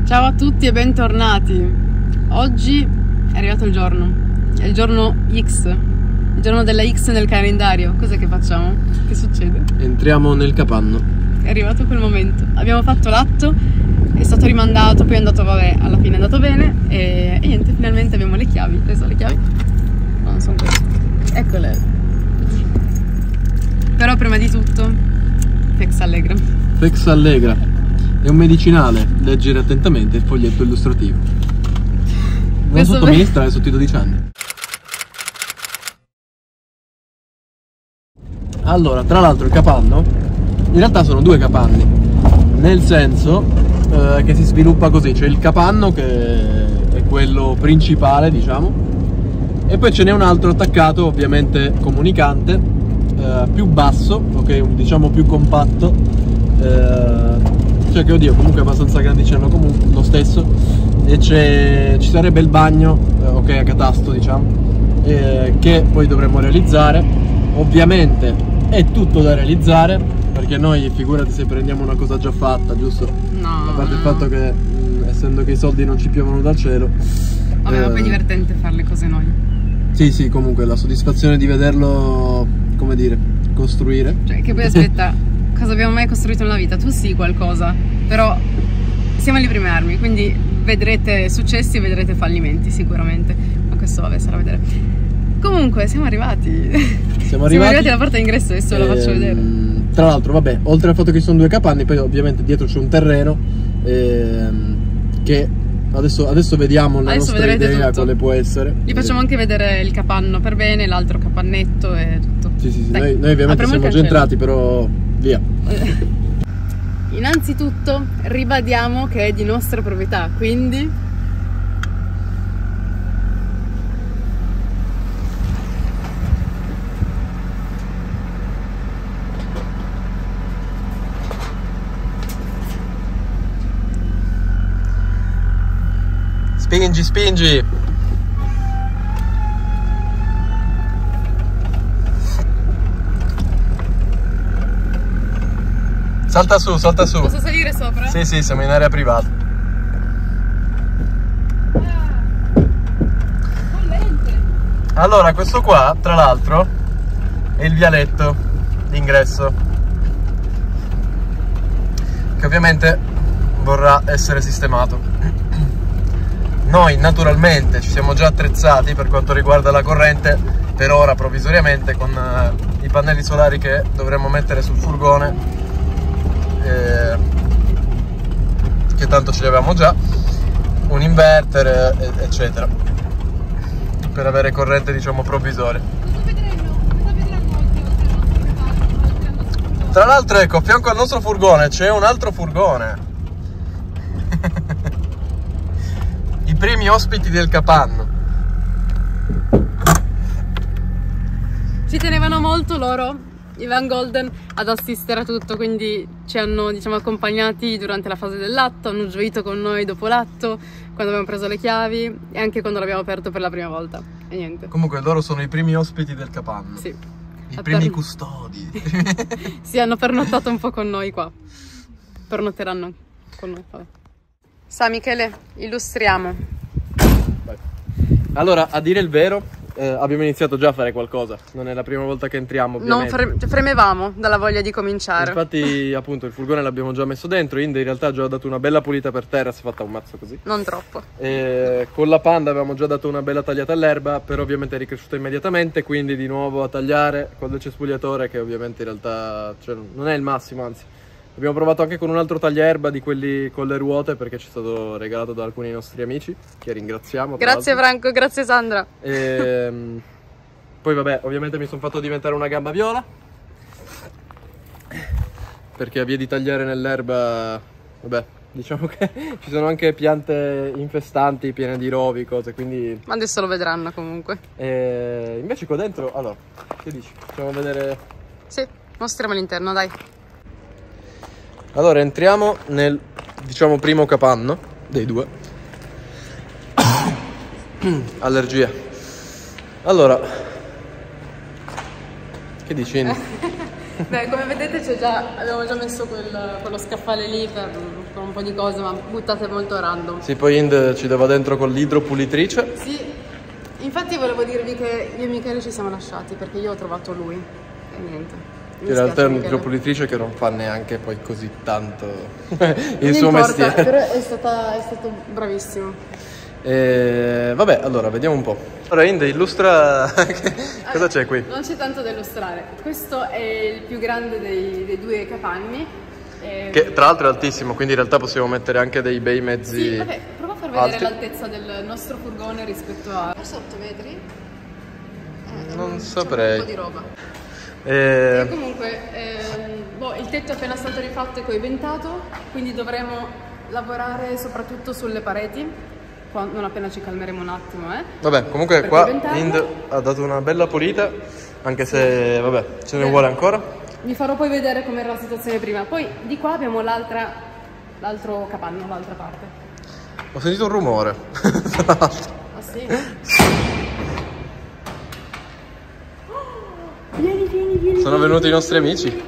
Ciao a tutti e bentornati. Oggi è arrivato il giorno. È il giorno X. Il giorno della X nel calendario. Cos'è che facciamo? Che succede? Entriamo nel capanno. È arrivato quel momento. Abbiamo fatto l'atto, è stato rimandato, poi è andato, vabbè, alla fine è andato bene e niente, finalmente abbiamo le chiavi. Dove sono le chiavi? No, non sono queste. Eccole. Però prima di tutto, Fex Allegra. Fex Allegra. È un medicinale, leggere attentamente il foglietto illustrativo. Non sottoministrare sotto i 12 anni. Allora, tra l'altro il capanno, in realtà sono due capanni, nel senso che si sviluppa così, c'è il capanno che è quello principale, diciamo, e poi ce n'è un altro attaccato, ovviamente comunicante, più basso, ok, diciamo più compatto, cioè che oddio comunque è abbastanza grandicello comunque lo stesso, e ci sarebbe il bagno, ok, a catasto diciamo, che poi dovremmo realizzare. Ovviamente è tutto da realizzare, perché noi figurati se prendiamo una cosa già fatta, giusto? No. A parte il fatto che essendo che i soldi non ci piovono dal cielo. Vabbè, ma poi è divertente fare le cose noi. Sì, comunque la soddisfazione di vederlo, come dire, costruire. Cioè, che poi aspetta, cosa abbiamo mai costruito nella vita? Tu sì qualcosa, però siamo alle prime armi, quindi vedrete successi e vedrete fallimenti sicuramente, ma questo vabbè sarà a vedere. Comunque siamo arrivati. Siamo arrivati alla porta d'ingresso, adesso la faccio vedere. Tra l'altro vabbè, oltre al fatto che ci sono due capanni, poi ovviamente dietro c'è un terreno che adesso vediamo la nostra idea quale può essere. Vi facciamo anche vedere il capanno per bene, l'altro capannetto e tutto. Sì, noi ovviamente siamo già entrati, però via. Innanzitutto ribadiamo che è di nostra proprietà, quindi spingi. Salta su. Posso salire sopra? Sì, siamo in area privata. Allora, questo qua, tra l'altro, è il vialetto d'ingresso, che ovviamente vorrà essere sistemato. Noi naturalmente ci siamo già attrezzati per quanto riguarda la corrente, per ora provvisoriamente, con i pannelli solari che dovremmo mettere sul furgone, che tanto ce li avevamo già, un inverter eccetera, per avere corrente diciamo provvisoria. Tra l'altro ecco, a fianco al nostro furgone c'è un altro furgone. I primi ospiti del capanno. Ci tenevano molto loro, i Van Golden, ad assistere a tutto, quindi ci hanno diciamo accompagnati durante la fase dell'atto, hanno gioito con noi dopo l'atto, quando abbiamo preso le chiavi e anche quando l'abbiamo aperto per la prima volta. E niente. Comunque loro sono i primi ospiti del capanno. Sì. I primi custodi. Sì, hanno pernottato un po' con noi qua. Pernotteranno con noi, vabbè. Sa Michele, illustriamo. Vai. Allora, a dire il vero, abbiamo iniziato già a fare qualcosa. Non è la prima volta che entriamo, ovviamente. Fremevamo dalla voglia di cominciare. Infatti, appunto, il furgone l'abbiamo già messo dentro. Inde in realtà ha già dato una bella pulita per terra, si è fatta un mazzo così. Non troppo. Con la Panda avevamo già dato una bella tagliata all'erba, però ovviamente è ricresciuta immediatamente, quindi di nuovo a tagliare con del cespugliatore, che ovviamente in realtà non è il massimo, anzi. Abbiamo provato anche con un altro tagliaerba di quelli con le ruote, perché ci è stato regalato da alcuni nostri amici, che ringraziamo. Grazie Franco, grazie Sandra. Poi vabbè, ovviamente mi sono fatto diventare una gamba viola, perché a via di tagliare nell'erba, vabbè, diciamo che ci sono anche piante infestanti, piene di rovi, cose, quindi... Ma adesso lo vedranno comunque. Invece qua dentro, allora, che dici? Facciamo vedere... Sì, mostriamo l'interno, dai. Allora, entriamo nel, diciamo, primo capanno dei due. Allergia. Allora, che dici? Beh, come vedete abbiamo già messo quello scaffale lì con un po' di cose, ma buttate molto random. Sì, poi Ind ci dava dentro con l'idropulitrice. Sì, infatti volevo dirvi che io e Michele ci siamo lasciati perché io ho trovato lui e niente. In realtà è un'idropulitrice che non fa neanche poi così tanto il suo importa, mestiere. Però è stato bravissimo. Vabbè, allora vediamo un po'. Allora Ind, illustra cosa c'è qui? Non c'è tanto da illustrare. Questo è il più grande dei due capanni. Che tra l'altro è altissimo, quindi in realtà possiamo mettere anche dei bei mezzi. Sì, vabbè, prova a far vedere l'altezza del nostro furgone rispetto a... Forse 8 metri? Non saprei. Un po' di roba. E comunque il tetto è appena stato rifatto e coibentato, quindi dovremo lavorare soprattutto sulle pareti non appena ci calmeremo un attimo. Vabbè, comunque qua Ind ha dato una bella pulita, anche se vabbè ce ne vuole ancora. Vi farò poi vedere com'era la situazione prima. Poi di qua abbiamo l'altro capanno, l'altra parte. Ho sentito un rumore tra l'altro. Ah sì? Vieni. Sono venuti i nostri amici.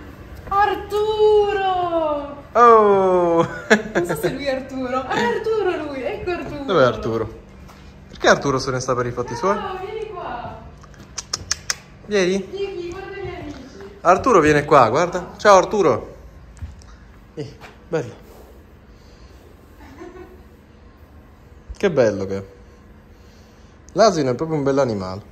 Arturo! Oh! Non so se lui è Arturo. È Arturo lui, ecco Arturo. Dov'è Arturo? Perché Arturo se ne sta per i fatti suoi? Oh, vieni qua. Vieni. Guarda i miei amici. Arturo viene qua, guarda. Ciao Arturo. Bello. Che bello che è. L'asino è proprio un bell'animale.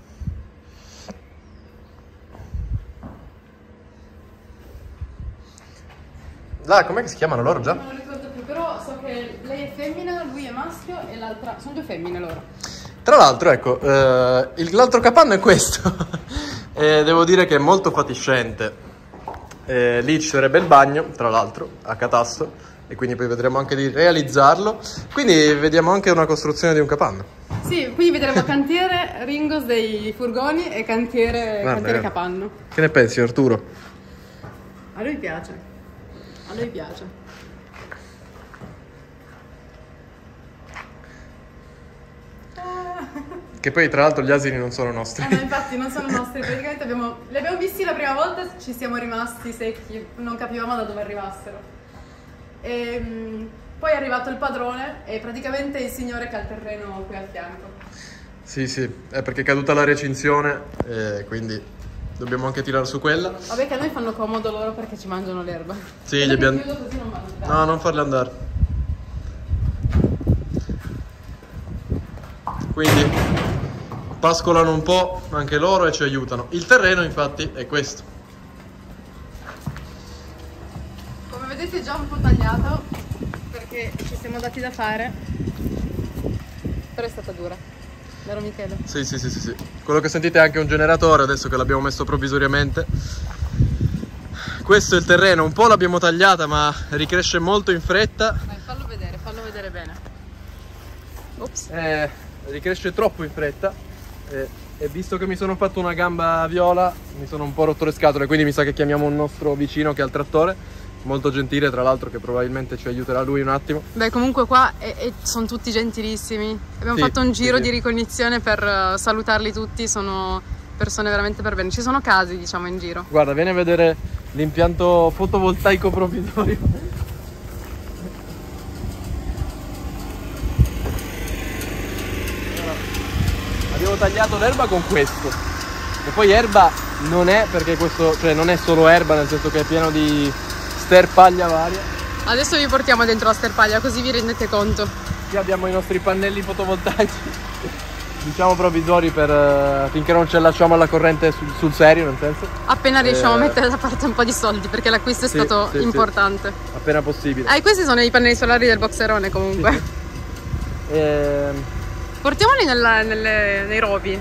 Là, com'è che si chiamano loro già? Non lo ricordo più, però so che lei è femmina, lui è maschio e l'altra... Sono due femmine loro. Tra l'altro, ecco, l'altro capanno è questo. Devo dire che è molto fatiscente. Lì ci sarebbe il bagno, tra l'altro, a catasto, e quindi poi vedremo anche di realizzarlo. Quindi vediamo anche una costruzione di un capanno. Sì, quindi vedremo cantiere Ringos dei furgoni e cantiere capanno. Che ne pensi, Arturo? A lui piace. A lui piace. Che poi tra l'altro gli asini non sono nostri. No, infatti non sono nostri, praticamente li abbiamo visti la prima volta, ci siamo rimasti secchi, non capivamo da dove arrivassero. Poi è arrivato il padrone e praticamente il signore che ha il terreno qui al fianco. Sì, è perché è caduta la recinzione, quindi dobbiamo anche tirare su quella. Vabbè che a noi fanno comodo loro perché ci mangiano l'erba. Sì, gli abbiamo... Così non vanno. No, non farli andare. Quindi pascolano un po' anche loro e ci aiutano. Il terreno infatti è questo. Come vedete è già un po' tagliato perché ci siamo dati da fare. Però è stata dura. Vero Michele? Sì. Quello che sentite è anche un generatore adesso che l'abbiamo messo provvisoriamente. Questo è il terreno, un po' l'abbiamo tagliata ma ricresce molto in fretta. Vai, fallo vedere bene. Ops. Ricresce troppo in fretta e visto che mi sono fatto una gamba viola mi sono un po' rotto le scatole, quindi mi sa che chiamiamo un nostro vicino che ha il trattore, molto gentile tra l'altro, che probabilmente ci aiuterà lui un attimo. Beh, comunque qua sono tutti gentilissimi. Abbiamo fatto un giro di ricognizione per salutarli tutti, sono persone veramente per bene. Ci sono casi, diciamo, in giro. Guarda, vieni a vedere l'impianto fotovoltaico provvisorio. Abbiamo tagliato l'erba con questo. E poi erba non è, perché questo, cioè non è solo erba, nel senso che è pieno di sterpaglia varia. Adesso vi portiamo dentro la sterpaglia così vi rendete conto. Qui abbiamo i nostri pannelli fotovoltaici, diciamo provvisori, per finché non ce lasciamo alla corrente sul serio, nel senso. Appena riusciamo a mettere da parte un po' di soldi, perché l'acquisto è stato importante. Appena possibile. Questi sono i pannelli solari del boxerone comunque. Portiamoli nei rovi,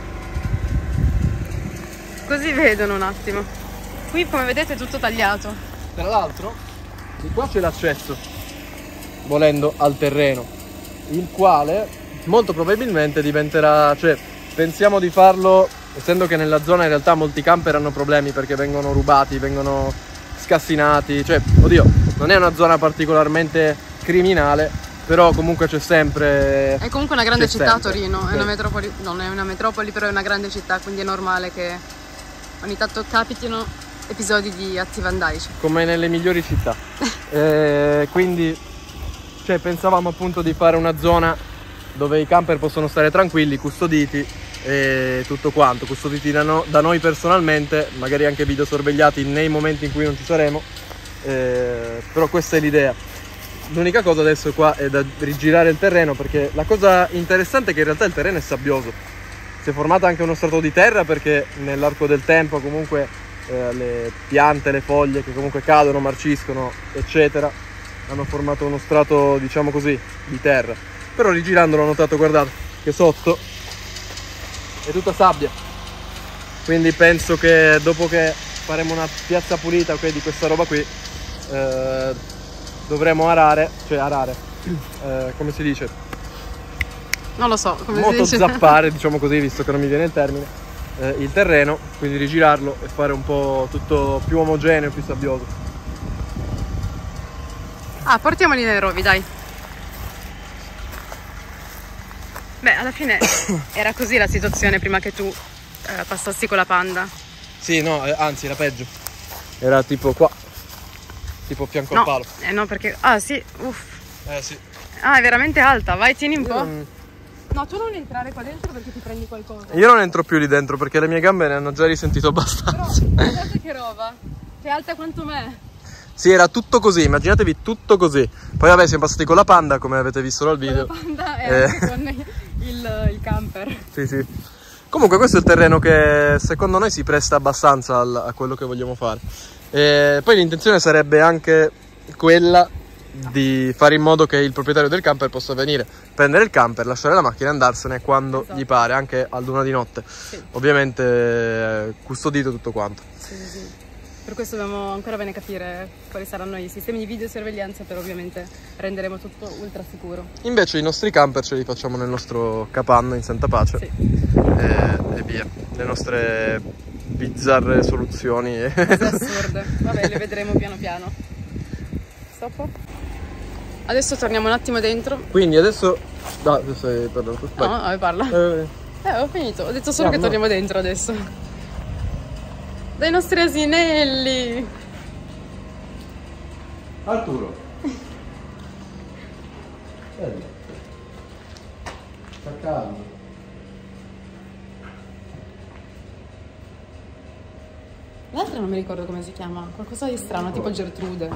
così vedono un attimo. Qui come vedete è tutto tagliato. Tra l'altro di qua c'è l'accesso, volendo, al terreno, il quale molto probabilmente diventerà, cioè pensiamo di farlo, essendo che nella zona in realtà molti camper hanno problemi perché vengono rubati, vengono scassinati, cioè oddio, non è una zona particolarmente criminale, però comunque c'è sempre... È comunque una grande città Torino, è una metropoli, non è una metropoli, però è una grande città, quindi è normale che ogni tanto capitino episodi di atti vandalici. Come nelle migliori città. Quindi pensavamo appunto di fare una zona dove i camper possono stare tranquilli, custoditi e tutto quanto, custoditi da noi personalmente, magari anche videosorvegliati nei momenti in cui non ci saremo, però questa è l'idea. L'unica cosa adesso qua è da rigirare il terreno, perché la cosa interessante è che in realtà il terreno è sabbioso, si è formato anche uno strato di terra perché nell'arco del tempo comunque le piante, le foglie che comunque cadono, marciscono eccetera, hanno formato uno strato, diciamo così, di terra. Però rigirandolo ho notato, guardate, che sotto è tutta sabbia, quindi penso che dopo che faremo una piazza pulita, ok, di questa roba qui, dovremo arare, come si dice? Non lo so, come si dice? Motozappare, diciamo così, visto che non mi viene il termine, il terreno, quindi rigirarlo e fare un po' tutto più omogeneo, più sabbioso. Ah, portiamoli nei rovi, dai. Beh, alla fine era così la situazione prima che tu passassi con la Panda. Sì, no, anzi era peggio. Era tipo qua, tipo fianco al palo. No, perché... Ah, sì, uff. Sì. Ah, è veramente alta, vai, tieni un po'. No, tu non entrare qua dentro perché ti prendi qualcosa. Io non entro più lì dentro perché le mie gambe ne hanno già risentito abbastanza. Però, guardate che roba, che è alta quanto me. Sì, era tutto così, immaginatevi tutto così. Poi vabbè, siamo passati con la Panda, come avete visto dal video. Con la Panda e anche con il camper. Sì, sì. Comunque questo è il terreno che secondo noi si presta abbastanza a quello che vogliamo fare. Poi l'intenzione sarebbe anche quella di fare in modo che il proprietario del camper possa venire, prendere il camper, lasciare la macchina e andarsene quando gli pare, anche a luna di notte. Sì. Ovviamente custodito tutto quanto. Sì, sì. Per questo dobbiamo ancora bene capire quali saranno i sistemi di videosorveglianza, per ovviamente renderemo tutto ultra sicuro. Invece i nostri camper ce li facciamo nel nostro capanno in santa pace. Sì. E via, le nostre bizzarre soluzioni. Assurde, vabbè, le vedremo piano piano. Stop. Adesso torniamo un attimo dentro. Quindi adesso... No, adesso hai parlato. No, parla. Ho finito, ho detto solo che torniamo dentro adesso. Dai nostri asinelli. Arturo. Bello. Sta calmo. L'altra non mi ricordo come si chiama. Qualcosa di strano, tipo Gertrude.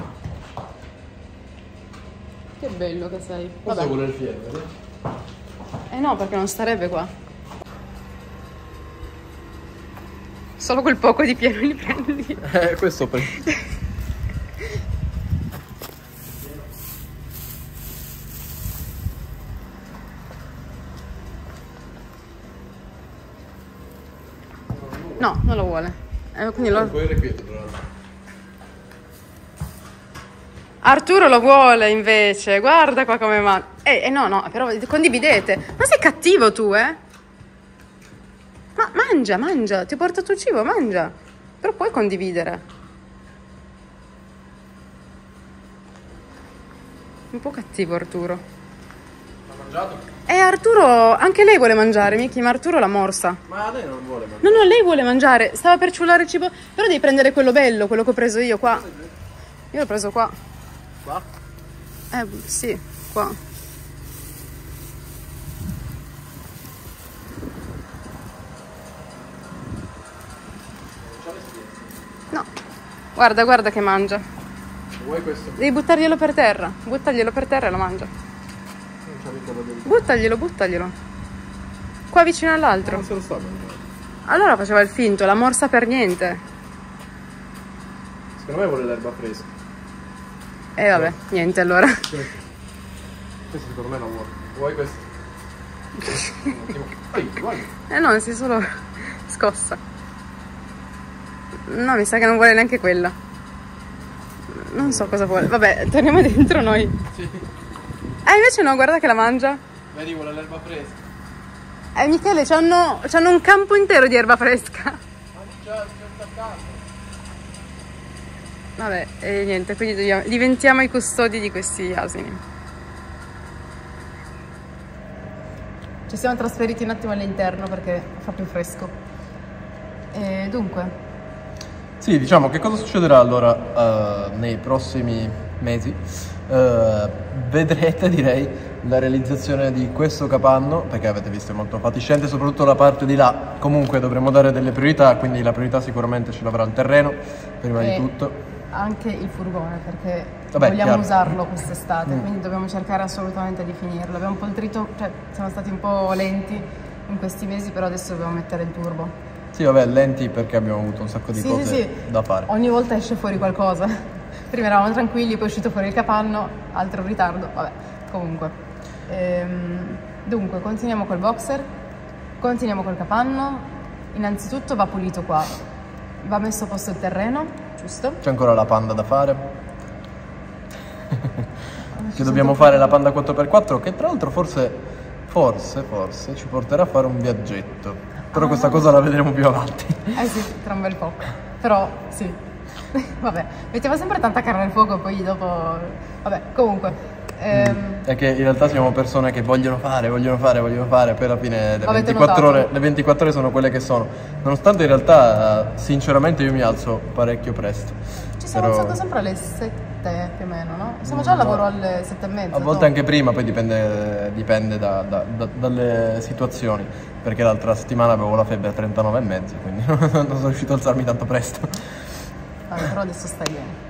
Che bello che sei. Cosa vuole il fieno? No, perché non starebbe qua. Solo quel poco di pieno li prendi. Questo prendi. No, non lo vuole. Quindi lo... Arturo lo vuole invece. Guarda qua come mangia. No, però condividete. Ma sei cattivo tu, Ma mangia, ti ho portato il cibo, mangia. Però puoi condividere. Un po' cattivo Arturo. Ha mangiato? Arturo, anche lei vuole mangiare, Miki, ma Arturo la morsa. Ma lei non vuole mangiare. No, lei vuole mangiare, stava per ciullare il cibo. Però devi prendere quello bello, quello che ho preso io qua. Io l'ho preso qua. Qua? Sì, qua. No, guarda che mangia. Vuoi questo? Devi buttarglielo per terra. Buttaglielo per terra e lo mangia. Buttaglielo. Qua vicino all'altro. Non se lo sta mangiando. Allora faceva il finto, la morsa per niente. Secondo me vuole l'erba fresca. Vabbè, niente allora. Questo secondo me non vuole. Vuoi questo? Vai. No, si è solo scossa. No, mi sa che non vuole neanche quella. Non so cosa vuole. Vabbè, torniamo dentro noi. Sì. Invece no, guarda che la mangia. Vedi, vuole l'erba fresca. Michele, c'hanno un campo intero di erba fresca. Vabbè, e niente, quindi diventiamo i custodi di questi asini. Ci siamo trasferiti un attimo all'interno perché fa più fresco. Dunque... Sì, diciamo, che cosa succederà allora nei prossimi mesi? Vedrete, direi, la realizzazione di questo capanno, perché avete visto è molto fatiscente, soprattutto la parte di là. Comunque dovremo dare delle priorità, quindi la priorità sicuramente ce l'avrà il terreno, prima di tutto. Anche il furgone, perché Vabbè, vogliamo chiaro. usarlo quest'estate, quindi dobbiamo cercare assolutamente di finirlo. Abbiamo poltrito, cioè siamo stati un po' lenti in questi mesi, però adesso dobbiamo mettere il turbo. Sì, vabbè, lenti perché abbiamo avuto un sacco di cose da fare. Ogni volta esce fuori qualcosa. Prima eravamo tranquilli, poi è uscito fuori il capanno, altro ritardo, vabbè, comunque. Dunque, continuiamo col boxer, continuiamo col capanno. Innanzitutto va pulito qua, va messo a posto il terreno, giusto? C'è ancora la Panda da fare. Che dobbiamo fare la Panda 4x4, che tra l'altro forse ci porterà a fare un viaggetto. Però questa cosa la vedremo più avanti. Sì, tra un bel po'. Però sì. Vabbè, mettiamo sempre tanta carne al fuoco, poi dopo. Vabbè, comunque. È che in realtà siamo persone che vogliono fare, poi alla fine le 24 ore sono quelle che sono. Nonostante in realtà, sinceramente, io mi alzo parecchio presto. Ci siamo alzati sempre alle 7 più o meno, no? Siamo già al lavoro alle 7:30. A volte anche prima, poi dipende dalle situazioni. Perché l'altra settimana avevo la febbre a 39,5, quindi non sono riuscito a alzarmi tanto presto. Però adesso stai bene.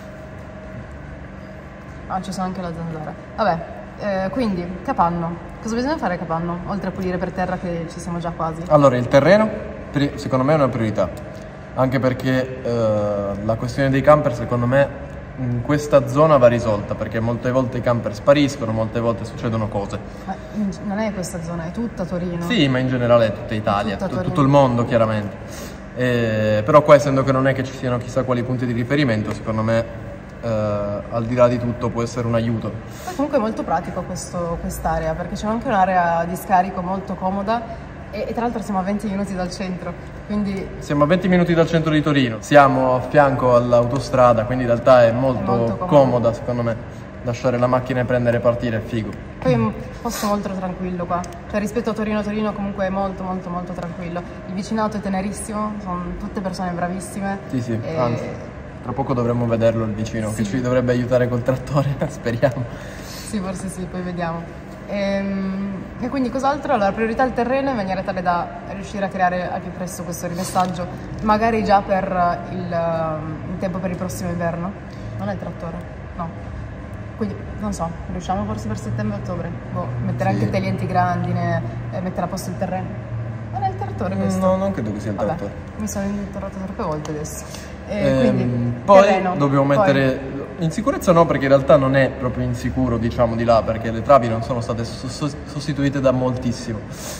Ci sono anche la zanzara. Vabbè, quindi capanno. Cosa bisogna fare capanno? Oltre a pulire per terra, che ci siamo già quasi. Allora, il terreno secondo me è una priorità. Anche perché la questione dei camper secondo me in questa zona va risolta, perché molte volte i camper spariscono, molte volte succedono cose. Ma non è questa zona, è tutta Torino. Sì, ma in generale è tutta Italia, tutto il mondo chiaramente. Però qua, essendo che non è che ci siano chissà quali punti di riferimento, secondo me al di là di tutto può essere un aiuto. Ma comunque è molto pratico quest'area, perché c'è anche un'area di scarico molto comoda e tra l'altro siamo a 20 minuti dal centro, quindi... Siamo a 20 minuti dal centro di Torino, siamo a fianco all'autostrada, quindi in realtà è molto comoda secondo me. Lasciare la macchina e prendere e partire è figo. Poi è un posto molto tranquillo qua, cioè rispetto a Torino comunque è molto tranquillo. Il vicinato è tenerissimo, sono tutte persone bravissime. Sì, anzi, tra poco dovremmo vederlo il vicino, che ci dovrebbe aiutare col trattore, speriamo. Sì, forse sì, poi vediamo. E quindi cos'altro? Allora, priorità al terreno in maniera tale da riuscire a creare al più presto questo rimessaggio, magari già per il tempo per il prossimo inverno. Non è il trattore? No. Quindi, non so, riusciamo forse per settembre-ottobre? Mettere anche taglienti grandi, mettere a posto il terreno. Non è il trattore questo? No, non credo che sia il trattore. Mi sono interrotta troppe volte adesso. Quindi, poi terreno, dobbiamo mettere in sicurezza, no, perché in realtà non è proprio insicuro, diciamo, di là, perché le travi non sono state sostituite da moltissimo.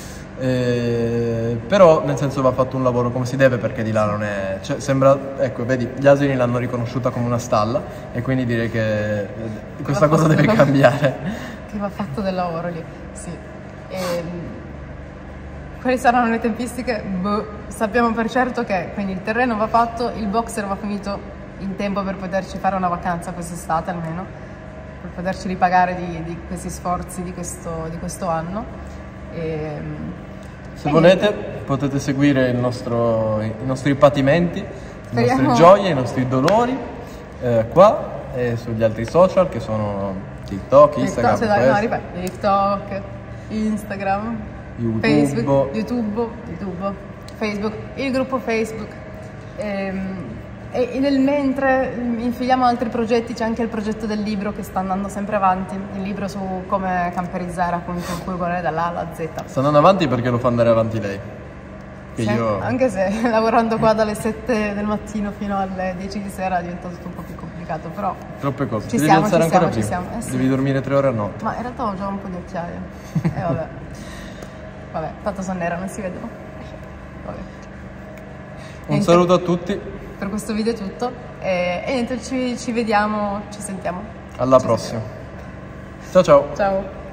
Però nel senso va fatto un lavoro come si deve, perché di là non è, cioè, sembra, ecco, vedi, gli asini l'hanno riconosciuta come una stalla e quindi direi che questa cosa deve cambiare. Che va fatto del lavoro lì, sì. Quali saranno le tempistiche? Sappiamo per certo che quindi il terreno va fatto, il boxer va finito in tempo per poterci fare una vacanza quest'estate almeno, per poterci ripagare di questi sforzi di questo anno. Se volete potete seguire i nostri patimenti, le nostre gioie, i nostri dolori qua e sugli altri social che sono TikTok, Instagram, TikTok, Instagram, YouTube. Facebook, YouTube, Facebook, il gruppo Facebook. E nel mentre infiliamo altri progetti, c'è anche il progetto del libro che sta andando sempre avanti, il libro su come camperizzare appunto il furgone dall'A alla Z. Sta andando avanti perché lo fa andare avanti lei. Sì, anche se lavorando qua dalle 7 del mattino fino alle 10 di sera diventa tutto un po' più complicato, però... Troppe cose, ci devi siamo, alzare ancora ci prima, siamo. Sì. Devi dormire 3 ore a notte. Ma in realtà ho già un po' di occhiaie, vabbè, tanto sono nera, non si vedono. Vabbè. Un saluto a tutti. Per questo video è tutto e niente, ci vediamo, ci sentiamo. Alla prossima. Ciao ciao. Ciao.